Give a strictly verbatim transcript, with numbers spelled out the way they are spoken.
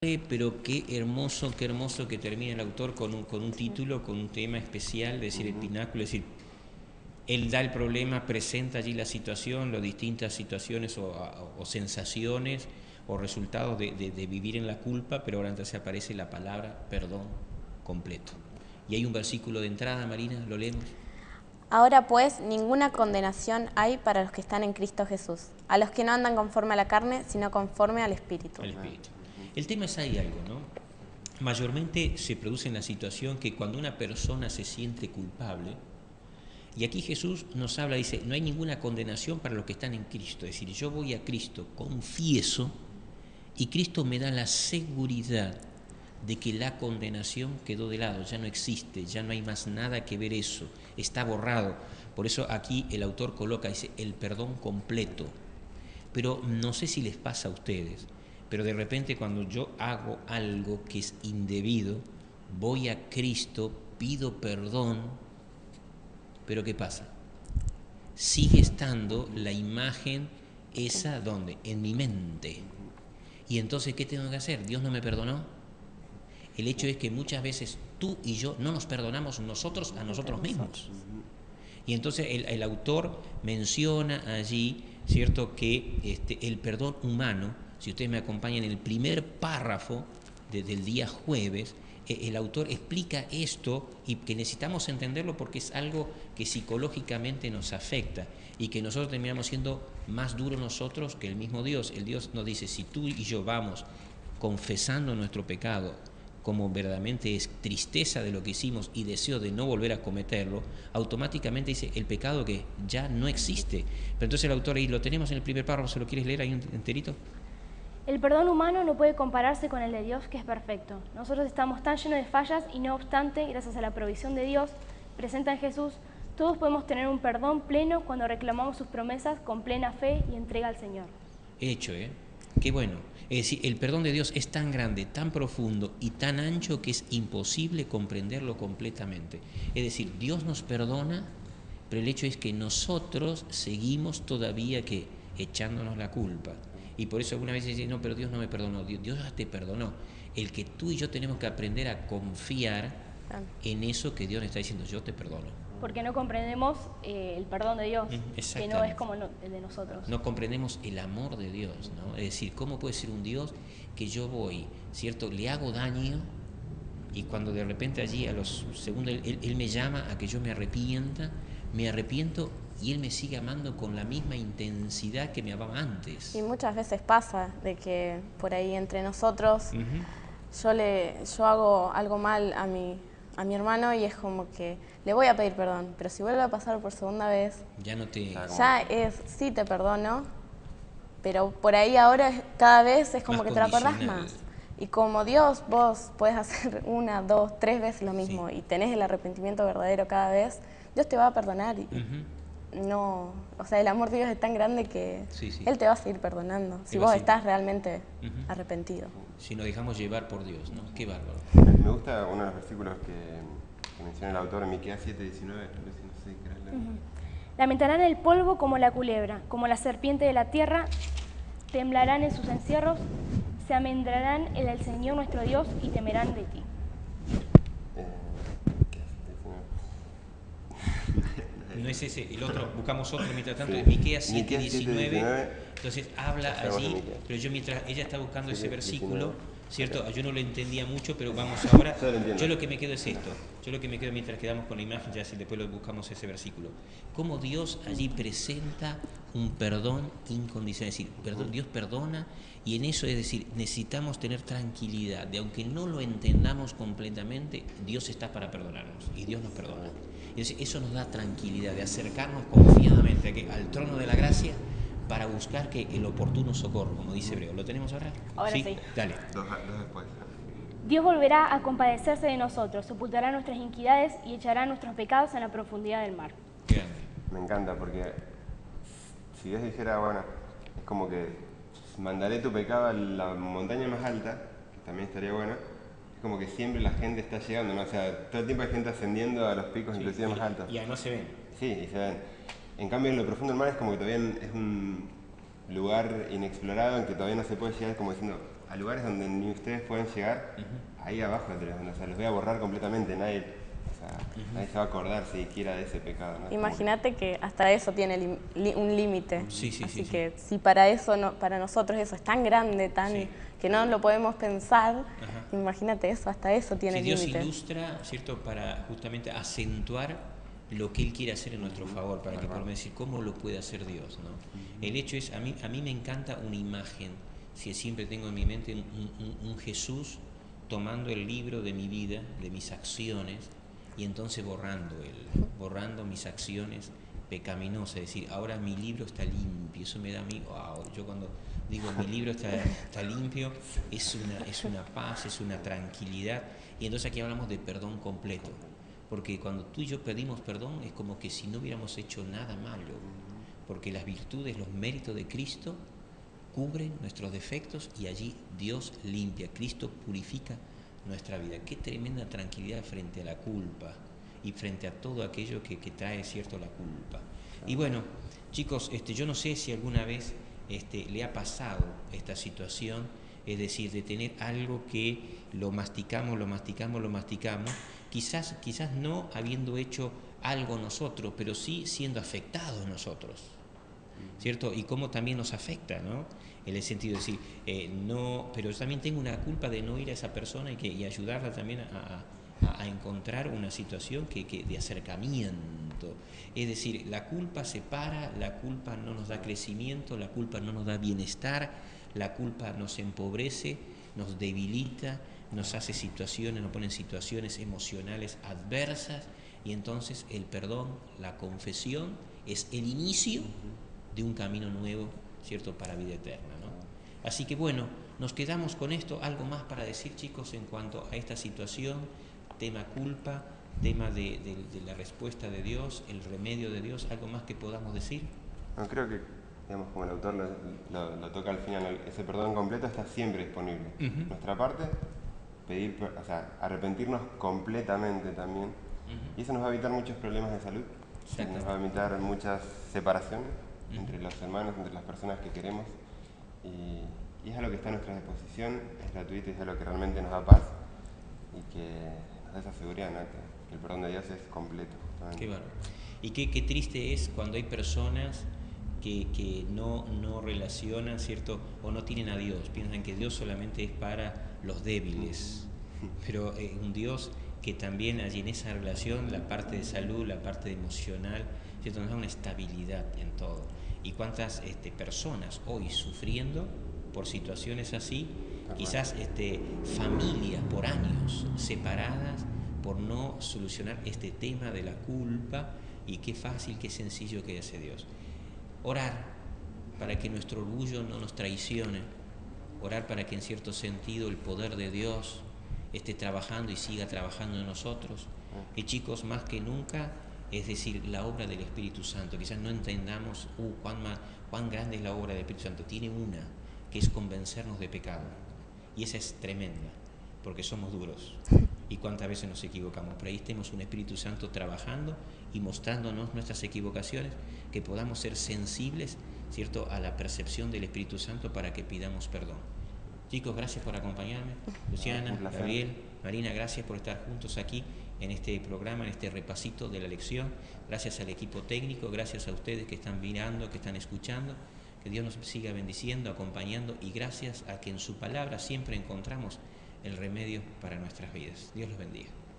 Pero qué hermoso, qué hermoso que termine el autor con un, con un título, con un tema especial, es decir, el pináculo, es decir, él da el problema, presenta allí la situación, las distintas situaciones o, o, o sensaciones o resultados de, de, de vivir en la culpa, pero ahora entonces aparece la palabra perdón completo. Y hay un versículo de entrada, Marina, ¿lo leemos? Ahora pues, ninguna condenación hay para los que están en Cristo Jesús, a los que no andan conforme a la carne, sino conforme al Espíritu. Al Espíritu. El tema es ahí algo, ¿no? Mayormente se produce en la situación que cuando una persona se siente culpable, y aquí Jesús nos habla, dice, no hay ninguna condenación para los que están en Cristo, es decir, yo voy a Cristo, confieso, y Cristo me da la seguridad de que la condenación quedó de lado, ya no existe, ya no hay más nada que ver eso, está borrado. Por eso aquí el autor coloca, dice, el perdón completo. Pero no sé si les pasa a ustedes, pero de repente cuando yo hago algo que es indebido, voy a Cristo, pido perdón, pero ¿qué pasa? Sigue estando la imagen esa, ¿dónde? En mi mente. Y entonces, ¿qué tengo que hacer? ¿Dios no me perdonó? El hecho es que muchas veces tú y yo no nos perdonamos nosotros a nosotros mismos. Y entonces el, el autor menciona allí, ¿cierto?, que este, el perdón humano, si ustedes me acompañan en el primer párrafo de, del día jueves, eh, el autor explica esto y que necesitamos entenderlo porque es algo que psicológicamente nos afecta y que nosotros terminamos siendo más duros nosotros que el mismo Dios. El Dios nos dice, si tú y yo vamos confesando nuestro pecado, como verdaderamente es tristeza de lo que hicimos y deseo de no volver a cometerlo, automáticamente dice el pecado que ya no existe. Pero entonces el autor ahí lo tenemos en el primer párrafo, ¿se lo quieres leer ahí enterito? El perdón humano no puede compararse con el de Dios, que es perfecto. Nosotros estamos tan llenos de fallas y no obstante, gracias a la provisión de Dios, presenta en Jesús, todos podemos tener un perdón pleno cuando reclamamos sus promesas con plena fe y entrega al Señor. Hecho, ¿eh? Qué bueno. Es decir, el perdón de Dios es tan grande, tan profundo y tan ancho que es imposible comprenderlo completamente. Es decir, Dios nos perdona, pero el hecho es que nosotros seguimos todavía que echándonos la culpa. Y por eso alguna vez dicen, no, pero Dios no me perdonó. Dios, Dios ya te perdonó. El que tú y yo tenemos que aprender a confiar en eso que Dios nos está diciendo, yo te perdono. Porque no comprendemos eh, el perdón de Dios, que no es como el de nosotros. No comprendemos el amor de Dios, ¿no? Es decir, ¿cómo puede ser un Dios que yo voy, ¿cierto? Le hago daño y cuando de repente allí a los segundos él, él me llama a que yo me arrepienta, me arrepiento y Él me sigue amando con la misma intensidad que me amaba antes. Y muchas veces pasa de que por ahí entre nosotros uh-huh. yo, le, yo hago algo mal a mi... a mi hermano y es como que le voy a pedir perdón, pero si vuelve a pasar por segunda vez, ya no te... ya es, sí te perdono, pero por ahí ahora cada vez es como más que te lo acordás más. Y como Dios, vos podés hacer una, dos, tres veces lo mismo sí. y tenés el arrepentimiento verdadero cada vez, Dios te va a perdonar. Y uh-huh. no, o sea, el amor de Dios es tan grande que sí, sí. Él te va a seguir perdonando, te si vos estás realmente uh-huh. arrepentido. Si nos dejamos llevar por Dios, ¿no? Qué bárbaro. Me gusta uno de los versículos que, que menciona el autor en Miqueas siete diecinueve. No sé, no sé, ¿querés leer? Uh-huh. Lamentarán el polvo como la culebra, como la serpiente de la tierra, temblarán en sus encierros, se amendrarán en el Señor nuestro Dios y temerán de ti. Eh, no es ese, el otro, buscamos otro mientras tanto, sí. Miqueas siete diecinueve. Entonces habla allí, pero yo mientras ella está buscando ese versículo, ¿cierto? Yo no lo entendía mucho, pero vamos ahora. Yo lo que me quedo es esto. Yo lo que me quedo mientras quedamos con la imagen, ya si después lo buscamos ese versículo. Cómo Dios allí presenta un perdón incondicional. Es decir, perdón, Dios perdona y en eso es decir, necesitamos tener tranquilidad de aunque no lo entendamos completamente, Dios está para perdonarnos y Dios nos perdona. Entonces eso nos da tranquilidad de acercarnos confiadamente a que, al trono de la gracia para buscar que el oportuno socorro, como dice Hebreo. ¿Lo tenemos ahora? Ahora sí. sí. Dale. Dos, dos después. Dios volverá a compadecerse de nosotros, sepultará nuestras iniquidades y echará nuestros pecados en la profundidad del mar. Grande. Me encanta porque si Dios dijera, bueno, es como que mandaré tu pecado a la montaña más alta, que también estaría bueno, es como que siempre la gente está llegando, ¿no? O sea, todo el tiempo hay gente ascendiendo a los picos sí, inclusive y, más altos. Y no se ven. Sí, y se ven. En cambio, en lo profundo del mar es como que todavía es un lugar inexplorado en que todavía no se puede llegar, como diciendo, a lugares donde ni ustedes pueden llegar, uh-huh. ahí abajo, o sea, los voy a borrar completamente, nadie, o sea, uh-huh. nadie se va a acordar siquiera de ese pecado, ¿no? Imagínate que hasta eso tiene li li un límite, sí, sí, así sí, que sí. si para eso no, para nosotros eso es tan grande, tan sí. que no lo podemos pensar, ajá. imagínate eso, hasta eso tiene sí, límite. Dios ilustra, ¿cierto?, para justamente acentuar lo que Él quiere hacer en nuestro favor, para que podamos decir cómo lo puede hacer Dios, ¿no? El hecho es, a mí, a mí me encanta una imagen, si siempre tengo en mi mente un, un, un Jesús tomando el libro de mi vida, de mis acciones, y entonces borrando él, borrando mis acciones pecaminosas, es decir, ahora mi libro está limpio, eso me da a mí, wow, yo cuando digo mi libro está, está limpio, es una, es una paz, es una tranquilidad, y entonces aquí hablamos de perdón completo. Porque cuando tú y yo pedimos perdón es como que si no hubiéramos hecho nada malo, porque las virtudes, los méritos de Cristo cubren nuestros defectos y allí Dios limpia, Cristo purifica nuestra vida. Qué tremenda tranquilidad frente a la culpa y frente a todo aquello que, que trae, cierto, la culpa. Y bueno, chicos, este, yo no sé si alguna vez este, le ha pasado esta situación, es decir, de tener algo que lo masticamos, lo masticamos, lo masticamos, Quizás, quizás no habiendo hecho algo nosotros, pero sí siendo afectados nosotros, ¿cierto? Y cómo también nos afecta, ¿no? En el sentido de decir, eh, no, pero yo también tengo una culpa de no ir a esa persona y, que, y ayudarla también a, a, a encontrar una situación que, que de acercamiento. Es decir, la culpa separa, la culpa no nos da crecimiento, la culpa no nos da bienestar, la culpa nos empobrece, nos debilita, nos hace situaciones, nos pone en situaciones emocionales adversas, y entonces el perdón, la confesión, es el inicio de un camino nuevo, ¿cierto?, para vida eterna, ¿no? Así que bueno, nos quedamos con esto. ¿Algo más para decir, chicos, en cuanto a esta situación? Tema culpa, tema de, de, de la respuesta de Dios, el remedio de Dios. ¿Algo más que podamos decir? No, creo que, digamos, como el autor lo, lo, lo toca al final, ese perdón completo está siempre disponible. Uh-huh. Nuestra parte, pedir, o sea, arrepentirnos completamente también, uh-huh. y eso nos va a evitar muchos problemas de salud, nos va a evitar muchas separaciones, uh-huh. entre los hermanos, entre las personas que queremos, y, y es algo que está a nuestra disposición, es gratuito y es algo que realmente nos da paz y que nos da esa seguridad, ¿no?, que, que el perdón de Dios es completo. Qué bueno. Y qué, qué triste es cuando hay personas que, que no, no relacionan, ¿cierto?, o no tienen a Dios, piensan que Dios solamente es para los débiles, pero eh, un Dios que también allí en esa relación, la parte de salud, la parte emocional, ¿cierto?, nos da una estabilidad en todo. Y cuántas este, personas hoy sufriendo por situaciones así, quizás este, familias por años separadas por no solucionar este tema de la culpa, y qué fácil, qué sencillo que hace Dios. Orar para que nuestro orgullo no nos traicione, orar para que en cierto sentido el poder de Dios esté trabajando y siga trabajando en nosotros. Y chicos, más que nunca, es decir, la obra del Espíritu Santo. Quizás no entendamos uh, cuán, más, cuán grande es la obra del Espíritu Santo. Tiene una, que es convencernos de pecado. Y esa es tremenda, porque somos duros. Y cuántas veces nos equivocamos. Pero ahí tenemos un Espíritu Santo trabajando y mostrándonos nuestras equivocaciones, que podamos ser sensibles, ¿cierto?, a la percepción del Espíritu Santo para que pidamos perdón. Chicos, gracias por acompañarme. Luciana, Gabriel, Marina, gracias por estar juntos aquí en este programa, en este repasito de la lección. Gracias al equipo técnico, gracias a ustedes que están mirando, que están escuchando. Que Dios nos siga bendiciendo, acompañando, y gracias a que en su palabra siempre encontramos el remedio para nuestras vidas. Dios los bendiga.